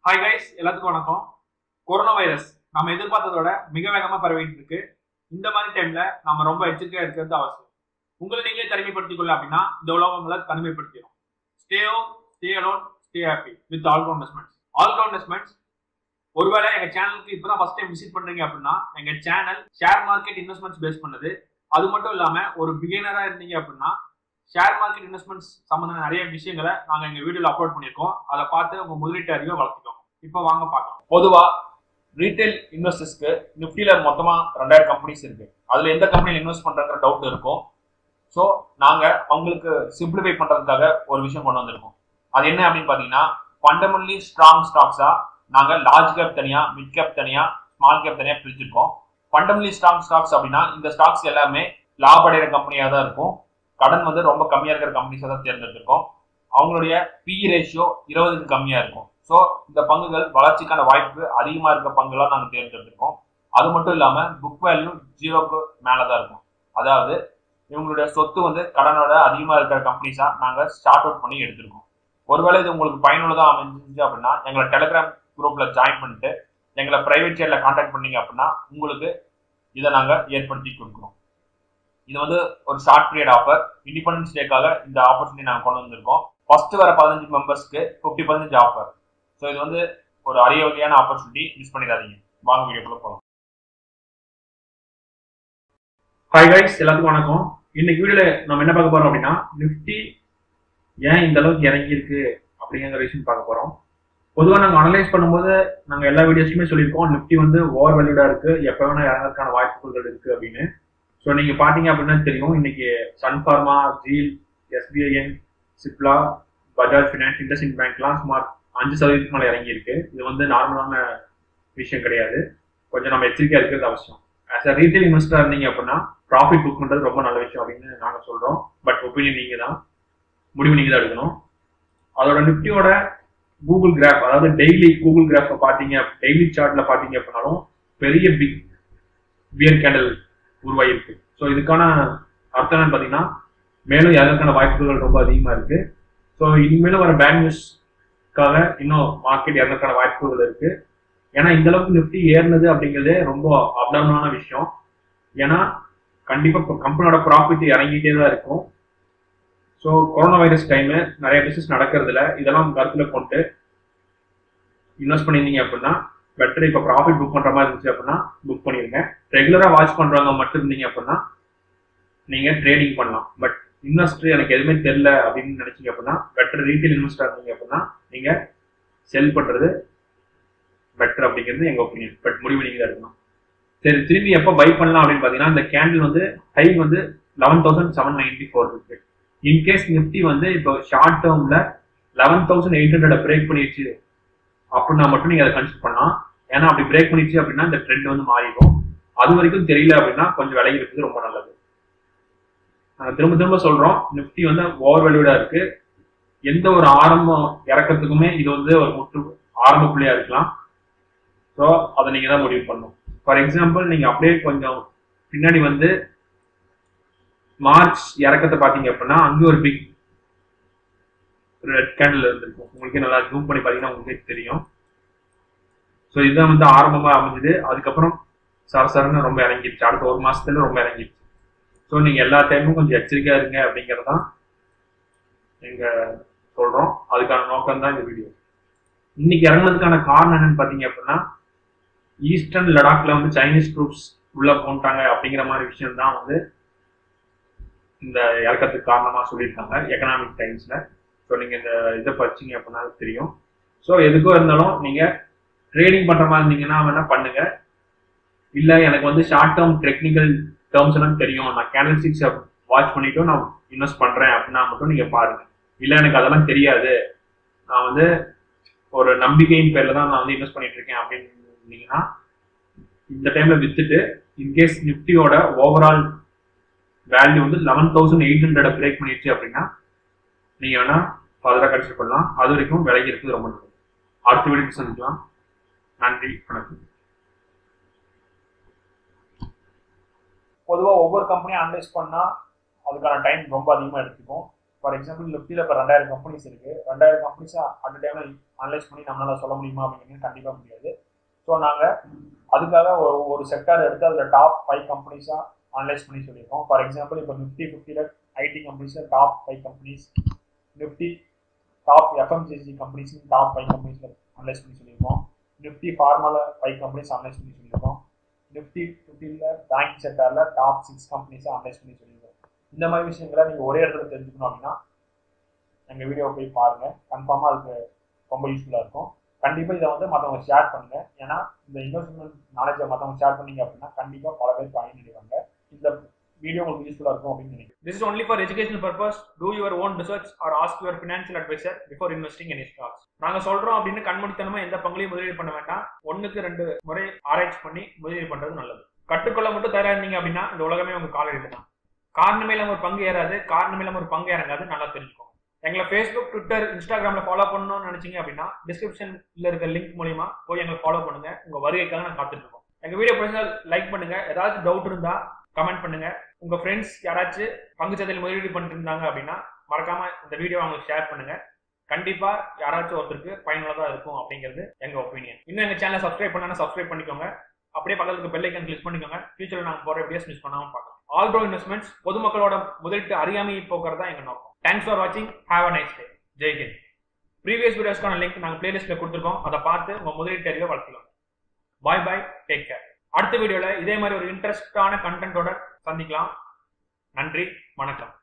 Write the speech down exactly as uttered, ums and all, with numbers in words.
Hi guys, எல்லாத்துக்கும் வணக்கம். Corona virus நம்ம எதிர்பார்த்ததோட மிக வேகமா பரவிட்டு இருக்கு. இந்த மாதிரி டைம்ல நம்ம ரொம்ப எச்சரிக்கையா இருக்கிறது அவசியம். உங்களை நீங்களே தனிமைப்படுத்திக் கொள்ள அப்படின்னா இந்த உலகங்களை தனிமைப்படுத்திடும். Stay home, stay alone, stay happy with All Round Investments. All Round Investments ஒருவேளை எங்க சேனலுக்கு இப்பதான் ஃபர்ஸ்ட் டைம் விசிட் பண்றீங்க அப்படின்னா எங்க channel share market investments base பண்ணுது. அது மட்டும் இல்லாம ஒரு பிகினரா இருந்தீங்க அப்படின்னா ஷேர் மார்க்கெட் இன்வெஸ்ட்மெண்ட்ஸ் சம்பந்தமான நிறைய விஷயங்களை நாங்க எங்க வீடியோல அப்லோட் பண்ணிருக்கோம். அதை பார்த்து உங்க முதலீட்டு அறிவை வளர்த்துக்கோங்க. இப்போ வாங்க பார்க்கலாம். பொதுவா ரீட்டைல் இன்வெஸ்டர்ஸ்க்கு நிஃப்டியில மொத்தமா ரெண்டாயிரம் கம்பெனிஸ் இருக்கு. அதுல எந்த கம்பெனியில் இன்வெஸ்ட் பண்றங்கிற டவுட் இருக்கும். ஸோ நாங்க அவங்களுக்கு சிம்பிளிஃபை பண்றதுக்காக ஒரு விஷயம் கொண்டு வந்திருக்கோம். அது என்ன அப்படின்னு பாத்தீங்கன்னா, ஃபண்டமெண்டலி ஸ்ட்ராங் ஸ்டாக்ஸா நாங்க லார்ஜ் கேப் தனியா, மிட் கேப் தனியா, ஸ்மால் கேப் தனியா பிரிச்சிருக்கோம். ஃபண்டமெண்டலி ஸ்ட்ராங் ஸ்டாக்ஸ் அப்படின்னா இந்த ஸ்டாக்ஸ் எல்லாமே லாப அடைகிற கம்பெனியா தான் இருக்கும். கடன் வந்து ரொம்ப கம்மியா இருக்கிற கம்பெனிஸை தான் தேர்ந்தெடுத்திருக்கோம். அவங்களுடைய பிஇ ரேஷியோ இருபதுக்கு கம்மியா இருக்கும். ஸோ இந்த பங்குகள் வளர்ச்சிக்கான வாய்ப்பு அதிகமா இருக்க பங்குலாம் நாங்கள் தேர்ந்தெடுத்திருக்கோம். அது மட்டும் இல்லாம புக் வேல்யூ ஜீரோக்கு மேலதான் இருக்கும். அதாவது இவங்களுடைய சொத்து வந்து கடனோட அதிகமா இருக்கிற கம்பெனிஸா நாங்க ஸ்டார்ட் அவுட் பண்ணி எடுத்திருக்கோம். ஒருவேளை இது உங்களுக்கு பயனுள்ளதா அமைஞ்சிச்சு அப்படின்னா எங்களை டெலிகிராம் குரூப்ல ஜாயின் பண்ணிட்டு எங்களை பிரைவேட் ஷேர்ல கான்டாக்ட் பண்ணீங்க அப்படின்னா உங்களுக்கு இதை நாங்க ஏற்படுத்தி கொடுக்குறோம். இது வந்து ஒரு ஷார்ட் பீரியட் ஆஃபர். இண்டிபெண்டன்ஸ் டேக்காக இந்த ஆப்பர்ச்சுனிட்டி நாங்கள் கொண்டு வந்திருக்கோம். ஃபர்ஸ்ட் வர பதினஞ்சு மெம்பர்ஸ்க்கு ஃபிஃப்டி பர்சன்டேஜ் ஆஃபர். ஸோ இது வந்து ஒரு அரிய வகையான ஆப்பர்ச்சுனிட்டி, மிஸ் பண்ணிடாதீங்க. வாங்க வீடியோக்குள்ள போகலாம். ஹாய் கைஸ், எல்லாத்துக்கும் வணக்கம். இன்னைக்கு வீடியோல நம்ம என்ன பார்க்க போறோம் அப்படின்னா, நிஃப்டி ஏன் இந்த அளவுக்கு இறங்கி இருக்கு அப்படிங்கிற விஷயம் பார்க்க போறோம். பொதுவாக நாங்கள் அனலைஸ் பண்ணும்போது நாங்கள் எல்லா வீடியோஸ்லையுமே சொல்லியிருக்கோம், நிஃப்டி வந்து ஓவர் வேல்யூடா இருக்கு, எப்போ வேணா இறங்கறதுக்கான வாய்ப்புகள் இருக்கு அப்படின்னு. ஸோ நீங்க பாத்தீங்க அப்படின்னா தெரியும், இன்னைக்கு சன் ஃபார்மா, ஜீல், எஸ்பிஐஎன், சிப்லா, பஜாஜ் ஃபினான்ஸ், இண்டஸ்இண்ட் பேங்க்லாம் சுமார் அஞ்சு சதவீதத்துக்கு மேலே இறங்கி இருக்கு. இது வந்து நார்மலான விஷயம் கிடையாது. கொஞ்சம் நம்ம எச்சரிக்கையா இருக்கிறது அவசியம். ஆஸ் அ ரீட்டைல் இன்வெஸ்டரா இருந்தீங்க அப்படின்னா ப்ராஃபிட் புக் பண்றது ரொம்ப நல்ல விஷயம் அப்படின்னு நாங்க சொல்றோம். பட் ஒப்பீனியன் நீங்க தான், முடிவு நீங்க தான் எடுக்கணும். அதோட நிஃப்டியோட கூகுள் கிராஃப், அதாவது டெய்லி கூகுள் கிராஃப் பாத்தீங்க, டெய்லி சார்ட்ல பாத்தீங்க அப்படின்னாலும் பெரிய பிக் பியர் கேண்டல் உருவாயிருக்கு. ஸோ இதுக்கான அர்த்தம் என்னன்னு பார்த்தீங்கன்னா, மேலும் யாருக்கான வாய்ப்புகள் ரொம்ப அதிகமாக இருக்கு. ஸோ இனிமேலும் வர பேட் நியூஸ்க்காக இன்னும் மார்க்கெட் இறங்கறதுக்கான வாய்ப்புகள் இருக்கு. ஏன்னா இந்த அளவுக்கு நிஃப்டி ஏறினது அப்படிங்கிறதே ரொம்ப அப்டவுனான விஷயம். ஏன்னா கண்டிப்பாக கம்பெனியோட ப்ராஃபிட் இறங்கிட்டே தான் இருக்கும். ஸோ கொரோனா வைரஸ் டைமு நிறைய பிசினஸ் நடக்கிறதுல இதெல்லாம் கருத்தில் கொண்டு இன்வெஸ்ட் பண்ணியிருந்தீங்க அப்படின்னா பெட்டர். இப்போ ப்ராஃபிட் புக் பண்ற மாதிரி இருந்துச்சு அப்படின்னா புக் பண்ணிருங்க. ரெகுலரா வாட்ச் பண்றவங்க மட்டும் இருந்தீங்க அப்படின்னா நீங்க ட்ரேடிங் பண்ணலாம். பட் இன்வெஸ்டர் எனக்கு எதுவுமே தெரியல அப்படின்னு நினைச்சீங்க அப்படின்னா, பெட்டர் ரீட்டைல் இன்வெஸ்டர் இருந்தீங்க அப்படின்னா நீங்க செல் பண்றது பெட்டர் அப்படிங்கிறது எங்க ஒப்பீனியன். பட் முடிவு நீங்க தான் எடுக்கணும். சரி, திரும்பி எப்போ பை பண்ணலாம் அப்படின்னு பாத்தீங்கன்னா, இந்த கேண்டில் வந்து ஹை வந்து eleven thousand seven ninety four இருக்கு. இன்கேஸ் நிஃப்டி வந்து இப்போ ஷார்ட் டேர்ம்ல eleven thousand eight hundred break பண்ணிடுச்சு அப்படின்னா மட்டும் நீங்க அதை கன்சிடர் பண்ணலாம். ஏன்னா அப்படி பிரேக் பண்ணிடுச்சு அப்படின்னா இந்த ட்ரெண்ட் வந்து மாறிடும். அது வரைக்கும் தெரியல அப்படின்னா கொஞ்சம் விலகி இருக்குது ரொம்ப நல்லது. நாங்கள் திரும்ப திரும்ப சொல்றோம், நிஃப்டி வந்து ஓவர் வேல்யூடா இருக்கு. எந்த ஒரு ஆரம்பம் இறக்கத்துக்குமே இது வந்து ஒரு முற்று ஆரம்ப புள்ளியா இருக்கலாம். ஸோ அதை நீங்க தான் முடிவு பண்ணணும். ஃபார் எக்ஸாம்பிள், நீங்க அப்படியே கொஞ்சம் பின்னாடி வந்து மார்ச் இறக்கத்தை பார்த்தீங்க அப்படின்னா அங்கே ஒரு பிக் ரெட் கேண்டில் இருந்திருக்கும். உங்களுக்கே நல்லா ஜூம் பண்ணி பார்த்தீங்கன்னா உங்களுக்கே தெரியும். ஸோ இதுதான் வந்து ஆரம்பமாக அமைஞ்சது. அதுக்கப்புறம் சரசரன்னு ரொம்ப இறங்கிடுச்சு. அடுத்த ஒரு மாசத்துல ரொம்ப இறங்கிடுச்சு. ஸோ நீங்க எல்லா டைமும் கொஞ்சம் எச்சரிக்கையா இருங்க அப்படிங்கிறதான் எங்க சொல்றோம். அதுக்கான நோக்கம் தான் இந்த வீடியோ. இன்னைக்கு இறங்கினதுக்கான காரணம் என்னன்னு பாத்தீங்க அப்படின்னா, ஈஸ்டர்ன் லடாக்ல வந்து சைனீஸ் ட்ரூப்ஸ் உள்ள போட்டாங்க அப்படிங்கிற மாதிரி விஷயம் தான் வந்து இந்த இறக்கத்துக்கு காரணமா சொல்லியிருக்காங்க எக்கனாமிக் டைம்ஸ்ல. ஸோ நீங்க இந்த இதை படிச்சீங்க அப்படின்னா தெரியும். ஸோ எதுக்கோ இருந்தாலும் நீங்க ட்ரேடிங் பண்ற மாதிரி இருந்தீங்கன்னா வேணா பண்ணுங்க. இல்ல எனக்கு வந்து ஷார்ட் டேர்ம் டெக்னிக்கல் டேர்ம்ஸ் எல்லாம் தெரியும், நான் கேண்டில் ஸ்டிக்ஸ் வாட்ச் பண்ணிட்டு நான் இன்வெஸ்ட் பண்றேன் அப்படின்னா மட்டும் நீங்க பாருங்க. இல்ல எனக்கு அதெல்லாம் தெரியாது, நான் வந்து ஒரு நம்பிக்கையின் பேர்ல தான் நான் வந்து இன்வெஸ்ட் பண்ணிட்டு இருக்கேன் அப்படின்னீங்கன்னா இந்த டைம்ல வித்துட்டு இன்கேஸ் நிஃப்டியோட ஓவரால் வேல்யூ வந்து eleven thousand eight hundred break பண்ணிடுச்சு அப்படின்னா நீங்க வேணா ஃபர்தரா கன்சிடர் பண்ணலாம். அது வரைக்கும் விலகி இருக்குது ரொம்ப நல்லது. அடுத்த வீடியோ சந்திக்கலாம். நன்றி, வணக்கம். பொதுவாக ஒவ்வொரு கம்பெனியும் அனலைஸ் பண்ணால் அதுக்கான டைம் ரொம்ப அதிகமாக எடுத்துக்கும். ஃபார் எக்ஸாம்பிள் நிஃப்டியில் இப்போ ரெண்டாயிரம் கம்பெனிஸ் இருக்குது. ரெண்டாயிரம் கம்பெனிஸை அட் டைமில் அனலைஸ் பண்ணி நம்மளால சொல்ல முடியுமா அப்படிங்கிறது கண்டிப்பாக முடியாது. ஸோ நாங்கள் அதுக்காக ஒரு ஒரு செக்டார் எடுத்து அதில் டாப் ஃபைவ் கம்பெனிஸாக அனலைஸ் பண்ணி சொல்லியிருக்கோம். ஃபார் எக்ஸாம்பிள் இப்போ நிஃப்டி ஃபிஃப்டியில் ஐடி கம்பெனிஸில் top five companies, Nifty top FMCC companies top five கம்பெனிஸில் அனலைஸ் பண்ணி சொல்லியிருக்கோம். நிஃப்டி ஃபார்மாவில் ஃபைவ் கம்பெனிஸ் அனலைஸ் பண்ணி சொல்லியிருக்கோம். நிஃப்டி ஃபிஃப்டியில் பேங்க் செக்டாரில் டாப் சிக்ஸ் கம்பெனிஸை அனலைஸ் பண்ணி சொல்லியிருக்கோம். இந்த மாதிரி விஷயங்களை நீங்கள் ஒரே இடத்துல தெரிஞ்சுக்கணும் அப்படின்னா எங்கள் வீடியோவை போய் பாருங்கள். கன்ஃபார்மாக அதுக்கு ரொம்ப யூஸ்ஃபுல்லாக இருக்கும். கண்டிப்பாக இதை வந்து மற்றவங்க ஷேர் பண்ணுங்க. ஏன்னா இந்த இன்வெஸ்ட்மெண்ட் நாலேஜை மற்றவங்க ஷேர் பண்ணீங்க அப்படின்னா கண்டிப்பாக பல பேர் பயனடைவாங்க. இந்த வீடியோ உங்களுக்கு யூஸ்ஃபுல்லாக இருக்கும் அப்படின்னு நினைக்கிறேன். This is only for educational purpose. Do your own research or ask your financial advisor before investing in stocks. நாங்க சொல்றோம் அப்படின்னு கண்மூடித்தனமா எந்த பங்குலையும் முதலீடு பண்ண வேண்டாம். ஒன்னுக்கு ரெண்டு முறை ஆராய்ச்சி பண்ணி முதலீடு பண்றது நல்லது. கற்றுக்கொள்ள மட்டும் தயாரா இருந்தீங்க அப்படின்னா இந்த உலகமே உங்க காலடியில் தான். காரணமே இல்லாம ஒரு பங்கு ஏறாது, காரணமே இல்லாம ஒரு பங்கு இறங்காது. நல்லா தெரிஞ்சுக்கோங்க. எங்களை ஃபேஸ்புக், ட்விட்டர், இன்ஸ்டாகிராம்ல ஃபாலோ பண்ணணும்னு நினைச்சீங்க அப்படின்னா டிஸ்கிரிப்ஷன்ல இருக்க லிங்க் மூலியமா போய் எங்களை ஃபாலோ பண்ணுங்க. உங்க வருகைக்காக நான் காத்துட்டு இருக்கோம். எங்க வீடியோ பிடிச்சா லைக் பண்ணுங்க. ஏதாச்சும் டவுட் இருந்தா கமெண்ட் பண்ணுங்க. உங்க ஃப்ரெண்ட்ஸ் யாராச்சும் பங்கு சந்தையில் முதலீடு பண்ணிட்டு இருந்தாங்க அப்படின்னா மறக்காம இந்த வீடியோ அவங்களுக்கு ஷேர் பண்ணுங்க. கண்டிப்பா யாராச்சும் ஒருத்தருக்கு பயனுள்ளதா இருக்கும் அப்படிங்கிறது எங்க ஒப்பீனியன். இன்னும் எங்க சேனலை சப்ஸ்கிரைப் பண்ணா சப்ஸ்கிரைப் பண்ணிக்கோங்க. அப்படியே பக்கத்துக்கு பெல் ஐக்கன் கிளிக் பண்ணிக்கோங்க. ஃபியூச்சர்ல நாங்க போற வீடியோஸ் மிஸ் பண்ணாம பார்க்கலாம். ஆல் ப்ரோ இன்வெஸ்ட்மெண்ட்ஸ் பொதுமக்களோட முதலீட்டு அறியாமையை போக்குறதா எங்க நோக்கம். தேங்க்ஸ் ஃபார் வாட்சிங். Have a nice day. ஜெய் ஹிந்த். ப்ரீவியஸ் வீடியோஸ்க்கான லிங்க் நாங்கள் பிளேலிஸ்ட்ல கொடுத்துருக்கோம். அதை பார்த்து உங்க முதலீட்டு அறிவை வளர்த்துக்கோங்க. பாய் பாய். Take care. அடுத்த வீடியோல இதே மாதிரி ஒரு இன்ட்ரெஸ்டான கண்டென்ட்டோட சந்திக்கலாம். நன்றி, வணக்கம்.